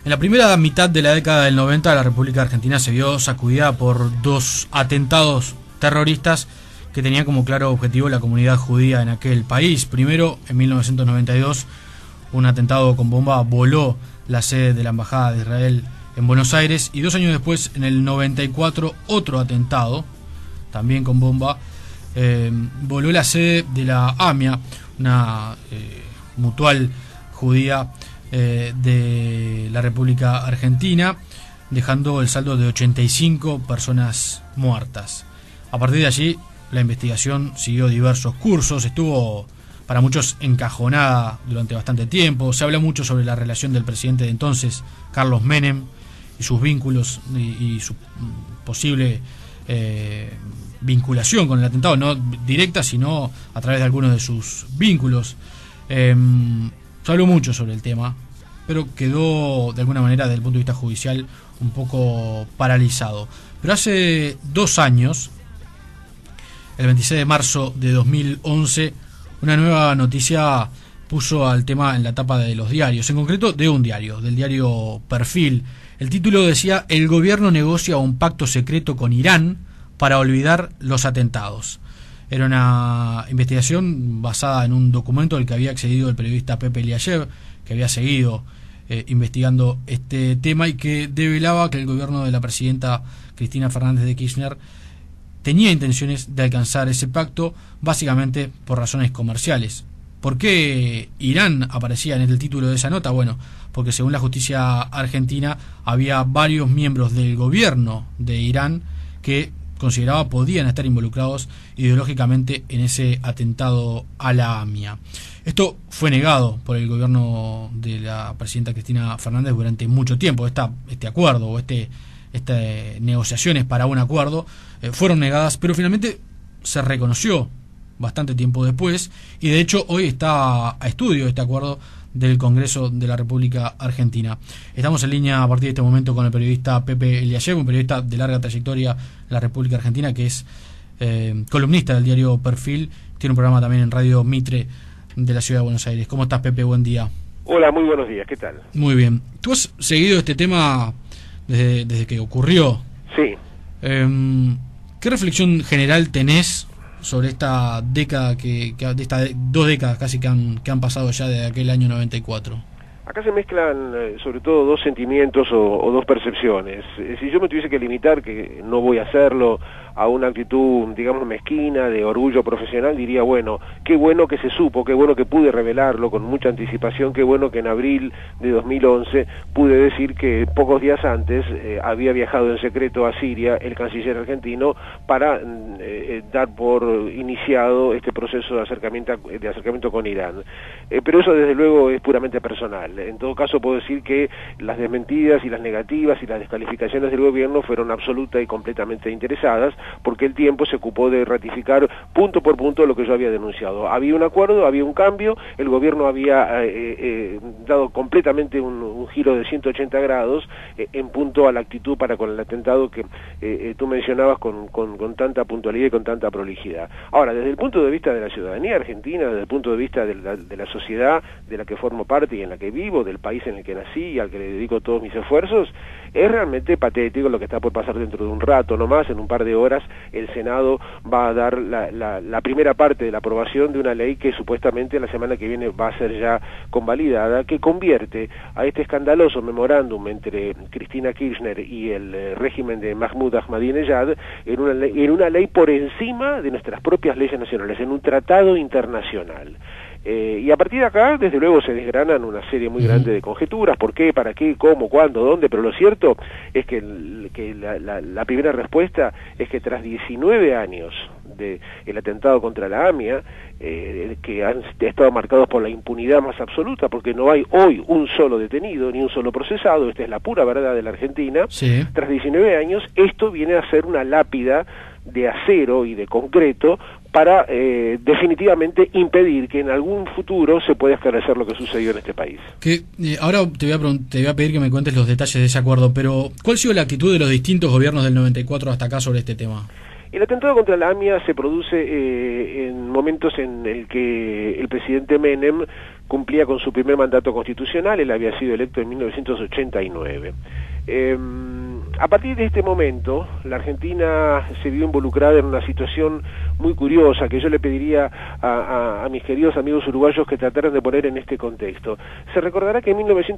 En la primera mitad de la década del 90, la República Argentina se vio sacudida por dos atentados terroristas que tenían como claro objetivo la comunidad judía en aquel país. Primero, en 1992, un atentado con bomba voló la sede de la Embajada de Israel en Buenos Aires, y 2 años después, en el 94, otro atentado, también con bomba, voló la sede de la AMIA, una mutual judía de la República Argentina, dejando el saldo de 85 personas muertas. A partir de allí, la investigación siguió diversos cursos, estuvo para muchos encajonada durante bastante tiempo. Se habla mucho sobre la relación del presidente de entonces, Carlos Menem, y sus vínculos y su posible vinculación con el atentado, no directa, sino a través de algunos de sus vínculos. Se habló mucho sobre el tema, pero quedó de alguna manera desde el punto de vista judicial un poco paralizado. Pero hace 2 años, el 26 de marzo de 2011, una nueva noticia puso al tema en la tapa de los diarios, en concreto de un diario, del diario Perfil. El título decía: el gobierno negocia un pacto secreto con Irán para olvidar los atentados. Era una investigación basada en un documento al que había accedido el periodista Pepe Eliashev, que había seguido investigando este tema y que develaba que el gobierno de la presidenta Cristina Fernández de Kirchner tenía intenciones de alcanzar ese pacto, básicamente por razones comerciales. ¿Por qué Irán aparecía en el título de esa nota? Bueno, porque según la justicia argentina había varios miembros del gobierno de Irán que consideraba podían estar involucrados ideológicamente en ese atentado a la AMIA. Esto fue negado por el gobierno de la presidenta Cristina Fernández durante mucho tiempo. Este acuerdo o estas negociaciones para un acuerdo fueron negadas, pero finalmente se reconoció bastante tiempo después, y de hecho hoy está a estudio este acuerdo del Congreso de la República Argentina. Estamos en línea a partir de este momento con el periodista Pepe Eliashev, un periodista de larga trayectoria en la República Argentina, que es columnista del diario Perfil, tiene un programa también en Radio Mitre de la Ciudad de Buenos Aires. ¿Cómo estás, Pepe? Buen día. Hola, muy buenos días, ¿qué tal? Muy bien. ¿Tú has seguido este tema desde que ocurrió? Sí. ¿Qué reflexión general tenés sobre esta década, de estas 2 décadas casi que han pasado ya desde aquel año 94? Acá se mezclan sobre todo 2 sentimientos o 2 percepciones. Si yo me tuviese que limitar, que no voy a hacerlo, a una actitud, digamos, mezquina, de orgullo profesional, diría, bueno, qué bueno que se supo, qué bueno que pude revelarlo con mucha anticipación, qué bueno que en abril de 2011 pude decir que pocos días antes había viajado en secreto a Siria el canciller argentino para dar por iniciado este proceso de acercamiento con Irán. Pero eso desde luego es puramente personal. En todo caso puedo decir que las desmentidas y las negativas y las descalificaciones del gobierno fueron absoluta y completamente interesadas, porque el tiempo se ocupó de ratificar punto por punto lo que yo había denunciado. Había un acuerdo, había un cambio, el gobierno había dado completamente un giro de 180 grados en punto a la actitud para con el atentado que tú mencionabas con tanta puntualidad y con tanta prolijidad. Ahora, desde el punto de vista de la ciudadanía argentina, desde el punto de vista de la sociedad de la que formo parte y en la que vivo, del país en el que nací y al que le dedico todos mis esfuerzos, es realmente patético lo que está por pasar dentro de un rato nomás. En un par de horas el Senado va a dar la primera parte de la aprobación de una ley que supuestamente la semana que viene va a ser ya convalidada, que convierte a este escandaloso memorándum entre Cristina Kirchner y el régimen de Mahmoud Ahmadinejad en una ley por encima de nuestras propias leyes nacionales, en un tratado internacional. Y a partir de acá, desde luego, se desgranan una serie muy grande de conjeturas: por qué, para qué, cómo, cuándo, dónde, pero lo cierto es que la primera respuesta es que tras 19 años del atentado contra la AMIA, que han estado marcados por la impunidad más absoluta, porque no hay hoy un solo detenido, ni un solo procesado, esta es la pura verdad de la Argentina, sí. Tras 19 años, esto viene a ser una lápida de acero y de concreto para definitivamente impedir que en algún futuro se pueda esclarecer lo que sucedió en este país. Ahora te voy a pedir que me cuentes los detalles de ese acuerdo, pero ¿cuál ha sido la actitud de los distintos gobiernos del 94 hasta acá sobre este tema? El atentado contra la AMIA se produce en momentos en el que el presidente Menem cumplía con su primer mandato constitucional. Él había sido electo en 1989. A partir de este momento, la Argentina se vio involucrada en una situación muy curiosa que yo le pediría a mis queridos amigos uruguayos que trataran de poner en este contexto. Se recordará que en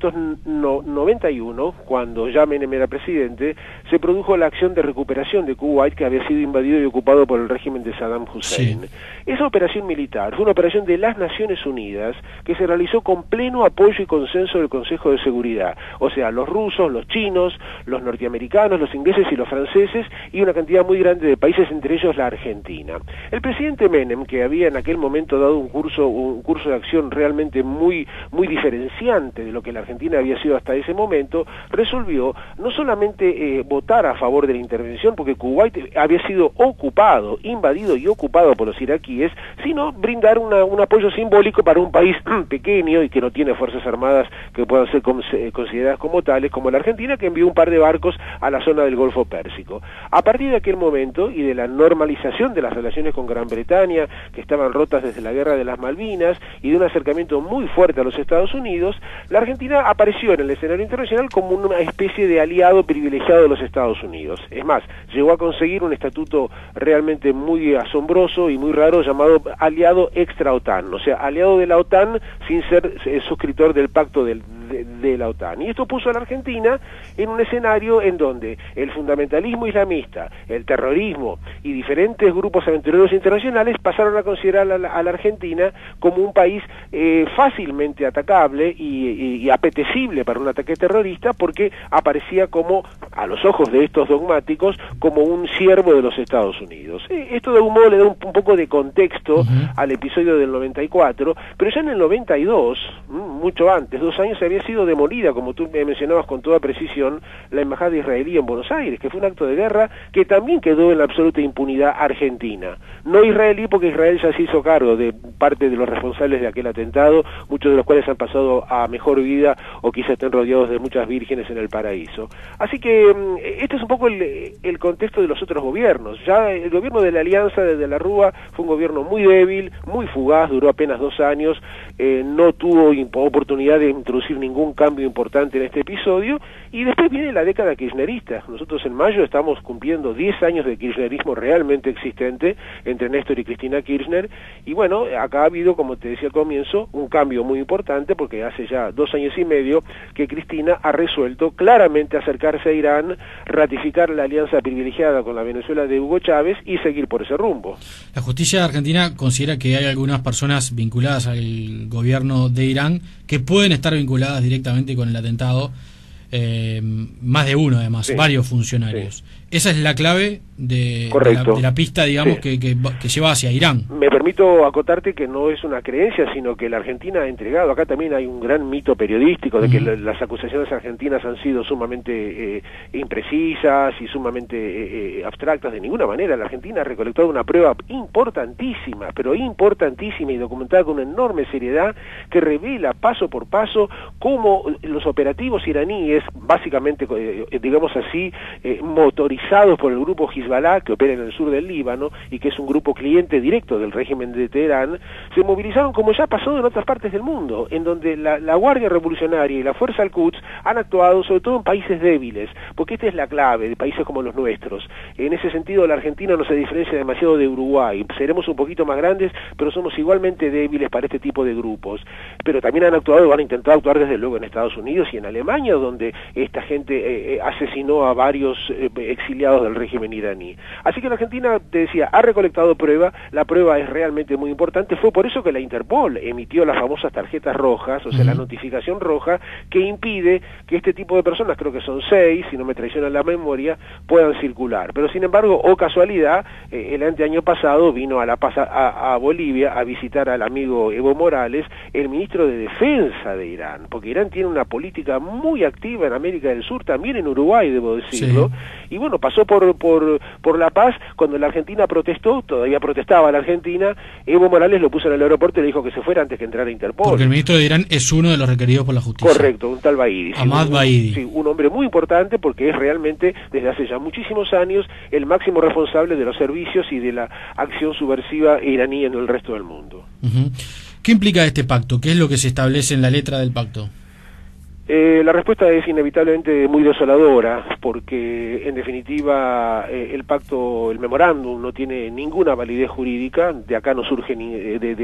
1991, cuando ya Menem era presidente, se produjo la acción de recuperación de Kuwait, que había sido invadido y ocupado por el régimen de Saddam Hussein. Sí. Esa operación militar fue una operación de las Naciones Unidas que se realizó con pleno apoyo y consenso del Consejo de Seguridad, o sea, los rusos, los chinos, los norteamericanos, los ingleses y los franceses, y una cantidad muy grande de países, entre ellos la Argentina. El presidente Menem, que había en aquel momento dado un curso de acción realmente muy diferenciante de lo que la Argentina había sido hasta ese momento, resolvió no solamente votar a favor de la intervención, porque Kuwait había sido ocupado, invadido y ocupado por los iraquíes, sino brindar un apoyo simbólico para un país pequeño y que no tiene fuerzas armadas que puedan ser consideradas como tales, como la Argentina, que envió un par de barcos a la zona del Golfo Pérsico. A partir de aquel momento y de la normalización de las relaciones con Gran Bretaña, que estaban rotas desde la Guerra de las Malvinas, y de un acercamiento muy fuerte a los Estados Unidos, la Argentina apareció en el escenario internacional como una especie de aliado privilegiado de los Estados Unidos. Es más, llegó a conseguir un estatuto realmente muy asombroso y muy raro llamado aliado extra-OTAN, o sea, aliado de la OTAN sin ser suscriptor del pacto de la OTAN. Y esto puso a la Argentina en un escenario en donde el fundamentalismo islamista, el terrorismo y diferentes grupos aventureros internacionales pasaron a considerar a la Argentina como un país fácilmente atacable y apetecible para un ataque terrorista, porque aparecía como, a los ojos de estos dogmáticos, como un siervo de los Estados Unidos. Esto de algún modo le da un poco de contexto al episodio del 94, pero ya en el 92, mucho antes, 2 años, había sido demolida, como tú me mencionabas con toda precisión, la embajada israelí en Buenos Aires, que fue un acto de guerra que también quedó en la absoluta impunidad argentina. No israelí, porque Israel ya se hizo cargo de parte de los responsables de aquel atentado, muchos de los cuales han pasado a mejor vida o quizás estén rodeados de muchas vírgenes en el paraíso. Así que este es un poco el contexto de los otros gobiernos. Ya el gobierno de la Alianza de la Rúa fue un gobierno muy débil, muy fugaz, duró apenas 2 años, no tuvo oportunidad de introducir ningún cambio importante en este episodio, y después viene la década kirchnerista. Nosotros en mayo estamos cumpliendo 10 años de kirchnerismo realmente existente entre Néstor y Cristina Kirchner, y bueno, acá ha habido, como te decía al comienzo, un cambio muy importante, porque hace ya 2 años y medio que Cristina ha resuelto claramente acercarse a Irán, ratificar la alianza privilegiada con la Venezuela de Hugo Chávez y seguir por ese rumbo. La justicia argentina considera que hay algunas personas vinculadas al gobierno de Irán que pueden estar vinculadas directamente con el atentado, más de uno además, sí, varios funcionarios. Sí. Esa es la clave de la pista, digamos, sí, que lleva hacia Irán. Me permito acotarte que no es una creencia, sino que la Argentina ha entregado. Acá también hay un gran mito periodístico de que las acusaciones argentinas han sido sumamente imprecisas y sumamente abstractas. De ninguna manera. La Argentina ha recolectado una prueba importantísima, pero importantísima y documentada con una enorme seriedad, que revela paso por paso cómo los operativos iraníes, básicamente, digamos así, motorizados por el grupo Hezbollah, que opera en el sur del Líbano y que es un grupo cliente directo del régimen de Teherán, se movilizaron como ya pasó en otras partes del mundo, en donde la Guardia Revolucionaria y la Fuerza Al-Quds han actuado sobre todo en países débiles, porque esta es la clave de países como los nuestros. En ese sentido, la Argentina no se diferencia demasiado de Uruguay. Seremos un poquito más grandes, pero somos igualmente débiles para este tipo de grupos. Pero también han actuado, van a intentar actuar desde luego en Estados Unidos y en Alemania, donde esta gente asesinó a varios exiliados del régimen iraní. Así que la Argentina, te decía, ha recolectado prueba. La prueba es realmente muy importante. Fue por eso que la Interpol emitió las famosas tarjetas rojas, o sea, la notificación roja, que impide que este tipo de personas, creo que son 6, si no me traiciona la memoria, puedan circular. Pero sin embargo, o casualidad, el anteaño pasado vino a La Paz, a Bolivia, a visitar al amigo Evo Morales, el ministro de Defensa de Irán, porque Irán tiene una política muy activa en América del Sur, también en Uruguay, debo decirlo, sí. Y bueno, pasó por por la paz. Cuando la Argentina protestó, todavía protestaba la Argentina, Evo Morales lo puso en el aeropuerto y le dijo que se fuera antes que entrara Interpol. Porque el ministro de Irán es uno de los requeridos por la justicia. Correcto, un tal Baidi. Ahmad Baidi. Sí, un hombre muy importante porque es realmente, desde hace ya muchísimos años, el máximo responsable de los servicios y de la acción subversiva iraní en el resto del mundo. ¿Qué implica este pacto? ¿Qué es lo que se establece en la letra del pacto? La respuesta es inevitablemente muy desoladora, porque en definitiva el pacto, el memorándum no tiene ninguna validez jurídica. De acá no surge ni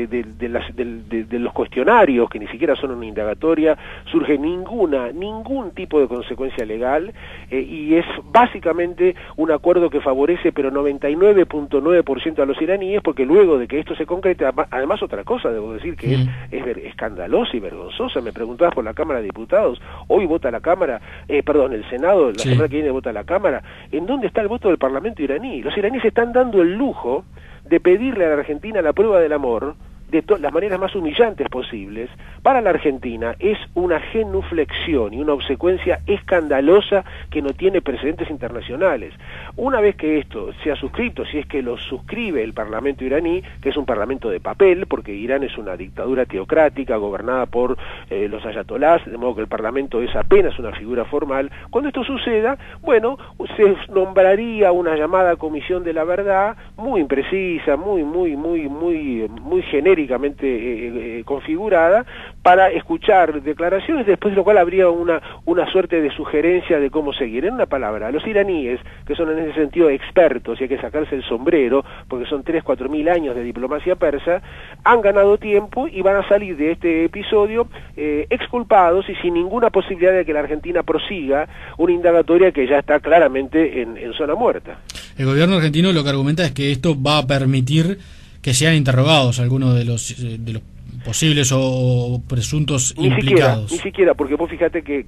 de los cuestionarios, que ni siquiera son una indagatoria, surge ningún tipo de consecuencia legal, y es básicamente un acuerdo que favorece pero 99.9% a los iraníes, porque luego de que esto se concrete, además otra cosa debo decir que es escandalosa y vergonzosa. Me preguntabas por la Cámara de Diputados. Hoy vota la Cámara, el Senado, la semana que viene vota la Cámara. ¿En dónde está el voto del Parlamento iraní? Los iraníes están dando el lujo de pedirle a la Argentina la prueba del amor de las maneras más humillantes posibles. Para la Argentina es una genuflexión y una obsecuencia escandalosa que no tiene precedentes internacionales. Una vez que esto sea suscrito, si es que lo suscribe el Parlamento iraní, que es un parlamento de papel, porque Irán es una dictadura teocrática gobernada por los ayatolás, de modo que el Parlamento es apenas una figura formal. Cuando esto suceda, bueno, se nombraría una llamada Comisión de la Verdad, muy imprecisa, muy genérica, configurada, para escuchar declaraciones, después de lo cual habría una suerte de sugerencia de cómo seguir. En una palabra, los iraníes, que son en ese sentido expertos, y hay que sacarse el sombrero, porque son 3-4 mil años de diplomacia persa, han ganado tiempo y van a salir de este episodio exculpados y sin ninguna posibilidad de que la Argentina prosiga una indagatoria que ya está claramente en zona muerta. El gobierno argentino lo que argumenta es que esto va a permitir que sean interrogados algunos de los posibles o presuntos implicados. Ni siquiera, porque vos fíjate que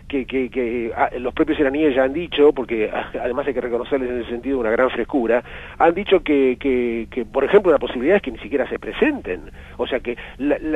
los propios iraníes ya han dicho, porque además hay que reconocerles en ese sentido una gran frescura, han dicho que por ejemplo, la posibilidad es que ni siquiera se presenten. O sea, que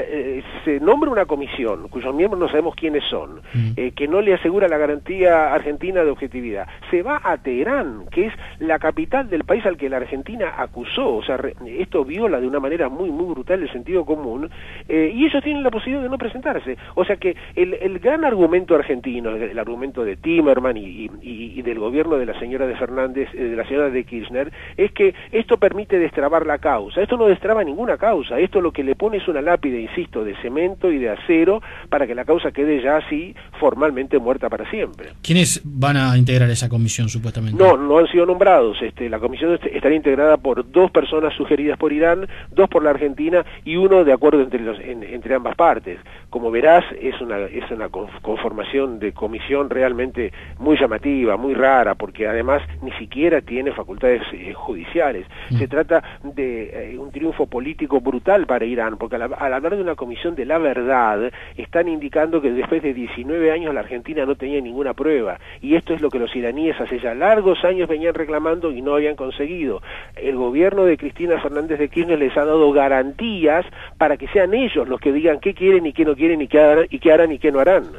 se nombra una comisión cuyos miembros no sabemos quiénes son, que no le asegura la garantía argentina de objetividad. Se va a Teherán, que es la capital del país al que la Argentina acusó. O sea, esto viola de una manera muy brutal el sentido común, y ellos tienen la posibilidad de no presentarse. O sea que el gran argumento argentino, el argumento de Timerman y del gobierno de la señora de Fernández, de la señora de Kirchner, es que esto permite destrabar la causa. Esto no destraba ninguna causa. Esto lo que le pone es una lápide, insisto, de cemento y de acero para que la causa quede ya así formalmente muerta para siempre. ¿Quiénes van a integrar esa comisión supuestamente? No han sido nombrados. La comisión estaría integrada por 2 personas sugeridas por Irán, 2 por la Argentina y uno de acuerdo entre ambas partes. Como verás, es una conformación de comisión realmente muy llamativa, muy rara, porque además ni siquiera tiene facultades judiciales. Se trata de un triunfo político brutal para Irán, porque al hablar de una comisión de la verdad, están indicando que después de 19 años la Argentina no tenía ninguna prueba, y esto es lo que los iraníes hace ya largos años venían reclamando y no habían conseguido. El gobierno de Cristina Fernández de Kirchner les ha dado garantías para que sean ellos los que digan qué quieren y qué no quieren y qué harán y qué no harán.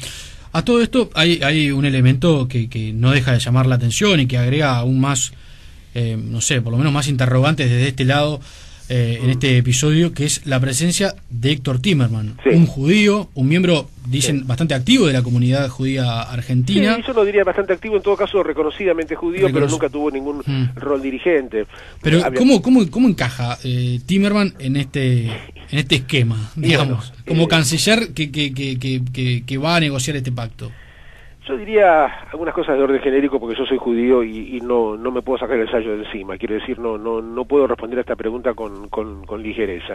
A todo esto hay un elemento que no deja de llamar la atención y que agrega aún más, no sé, por lo menos más interrogantes desde este lado en este episodio, que es la presencia de Héctor Timerman, un judío, un miembro, dicen, bastante activo de la comunidad judía argentina. Sí, yo lo diría bastante activo, en todo caso reconocidamente judío, pero nunca tuvo ningún rol dirigente. Pero ¿cómo encaja Timerman en este esquema, digamos, como canciller que va a negociar este pacto? Yo diría algunas cosas de orden genérico, porque yo soy judío y no me puedo sacar el sayo de encima. Quiero decir, no puedo responder a esta pregunta con ligereza.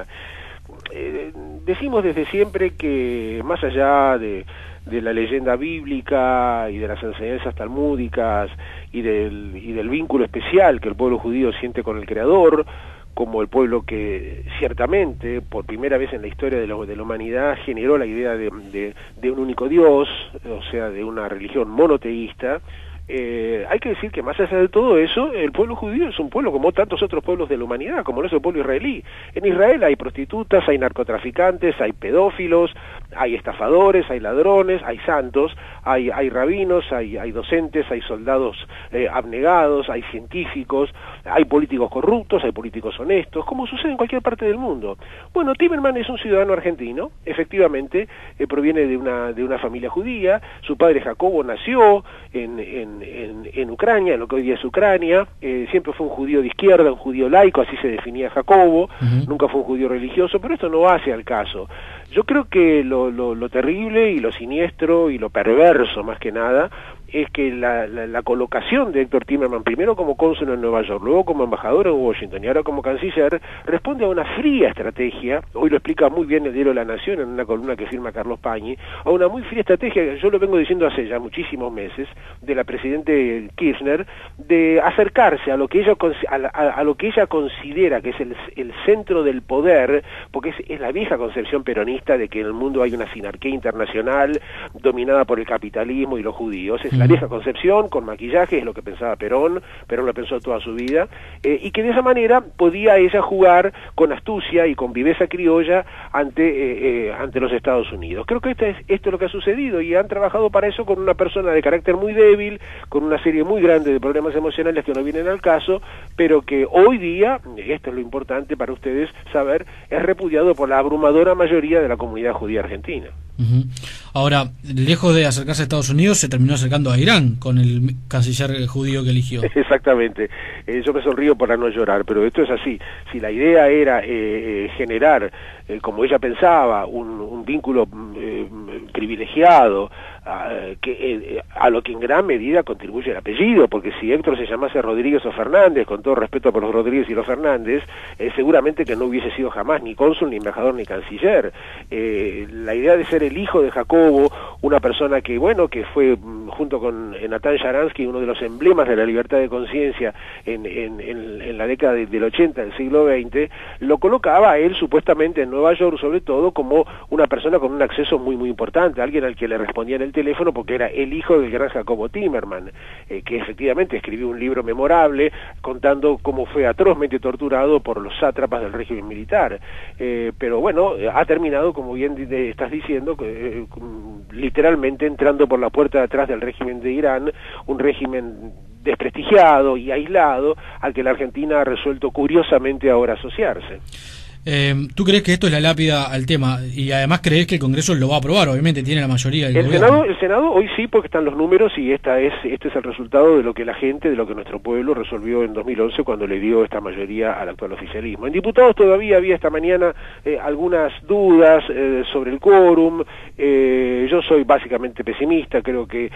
Decimos desde siempre que más allá de la leyenda bíblica y de las enseñanzas talmúdicas y del vínculo especial que el pueblo judío siente con el Creador, como el pueblo que ciertamente, por primera vez en la historia de la humanidad, generó la idea de un único Dios, o sea, de una religión monoteísta, Hay que decir que más allá de todo eso, el pueblo judío es un pueblo como tantos otros pueblos de la humanidad, como lo es el pueblo israelí. En Israel hay prostitutas, hay narcotraficantes, hay pedófilos, hay estafadores, hay ladrones, hay santos, hay rabinos, hay docentes, hay soldados abnegados, hay científicos, hay políticos corruptos, hay políticos honestos, como sucede en cualquier parte del mundo. Bueno, Timerman es un ciudadano argentino, efectivamente, proviene de una familia judía, su padre Jacobo nació en Ucrania, en lo que hoy día es Ucrania, siempre fue un judío de izquierda, un judío laico, así se definía Jacobo, nunca fue un judío religioso, pero esto no hace al caso. Yo creo que lo terrible y lo siniestro y lo perverso, más que nada, es que la colocación de Héctor Timerman, primero como cónsul en Nueva York, luego como embajador en Washington y ahora como canciller, responde a una fría estrategia, hoy lo explica muy bien el diario La Nación en una columna que firma Carlos Pañi, a una muy fría estrategia, yo lo vengo diciendo hace ya muchísimos meses, de la presidente Kirchner, de acercarse a lo que ella a lo que ella considera que es el centro del poder, porque es la vieja concepción peronista de que en el mundo hay una sinarquía internacional dominada por el capitalismo y los judíos. Es la vieja concepción, con maquillaje, es lo que pensaba Perón lo pensó toda su vida, y que de esa manera podía ella jugar con astucia y con viveza criolla ante los Estados Unidos. Creo que esto es lo que ha sucedido, y han trabajado para eso con una persona de carácter muy débil, con una serie muy grande de problemas emocionales que no vienen al caso, pero que hoy día, esto es lo importante para ustedes saber, es repudiado por la abrumadora mayoría de la comunidad judía argentina. Ahora, lejos de acercarse a Estados Unidos, se terminó acercando a Irán con el canciller judío que eligió. Exactamente. Yo me sonrío para no llorar, pero esto es así. Si la idea era generar, como ella pensaba, un vínculo privilegiado, a lo que en gran medida contribuye el apellido, porque si Héctor se llamase Rodríguez o Fernández, con todo respeto por los Rodríguez y los Fernández, seguramente que no hubiese sido jamás ni cónsul, ni embajador, ni canciller. La idea de ser el hijo de Jacobo, una persona que, bueno, que fue junto con Natan Sharansky uno de los emblemas de la libertad de conciencia en la década del 80 del siglo XX, lo colocaba a él supuestamente en Nueva York, sobre todo, como una persona con un acceso muy muy importante, alguien al que le respondía en el teléfono porque era el hijo del gran Jacobo Timerman, que efectivamente escribió un libro memorable contando cómo fue atrozmente torturado por los sátrapas del régimen militar. Pero bueno, ha terminado, como bien estás diciendo, literalmente entrando por la puerta de atrás del régimen de Irán, un régimen desprestigiado y aislado al que la Argentina ha resuelto curiosamente ahora asociarse. ¿Tú crees que esto es la lápida al tema? Y además crees que el Congreso lo va a aprobar, obviamente tiene la mayoría del gobierno. El Senado hoy sí, porque están los números y este es el resultado de lo que la gente, de lo que nuestro pueblo resolvió en 2011 cuando le dio esta mayoría al actual oficialismo. En diputados todavía había esta mañana algunas dudas sobre el quórum. Yo soy básicamente pesimista, creo que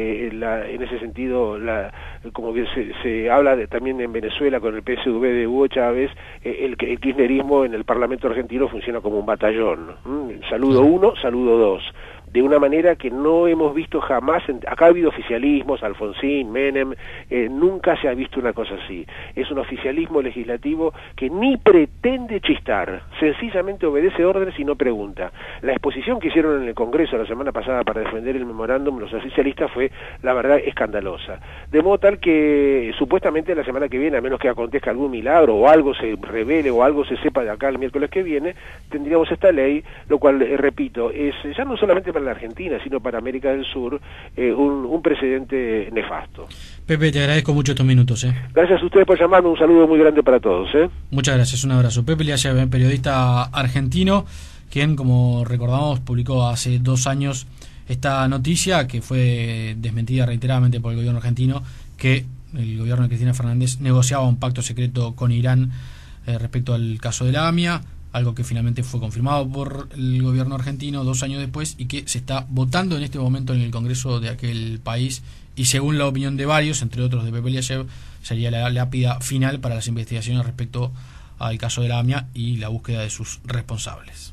en ese sentido, como bien se habla también en Venezuela con el PSDB de Hugo Chávez, el kirchnerismo en el Parlamento argentino funciona como un batallón. Saludo 1, saludo 2. De una manera que no hemos visto jamás. Acá ha habido oficialismos, Alfonsín, Menem, nunca se ha visto una cosa así. Es un oficialismo legislativo que ni pretende chistar, sencillamente obedece órdenes y no pregunta. La exposición que hicieron en el Congreso la semana pasada para defender el memorándum los oficialistas fue, la verdad, escandalosa. De modo tal que supuestamente la semana que viene, a menos que acontezca algún milagro o algo se revele o algo se sepa de acá el miércoles que viene, tendríamos esta ley, lo cual, repito, es ya no solamente para la Argentina, sino para América del Sur, un precedente nefasto. Pepe, te agradezco mucho estos minutos. Gracias a ustedes por llamarme, un saludo muy grande para todos. Muchas gracias, un abrazo. Pepe Liascia, periodista argentino, quien, como recordamos, publicó hace 2 años esta noticia que fue desmentida reiteradamente por el gobierno argentino, que el gobierno de Cristina Fernández negociaba un pacto secreto con Irán respecto al caso de la AMIA, algo que finalmente fue confirmado por el gobierno argentino 2 años después y que se está votando en este momento en el Congreso de aquel país, y según la opinión de varios, entre otros de Pepe Liascia, sería la lápida final para las investigaciones respecto al caso de la AMIA y la búsqueda de sus responsables.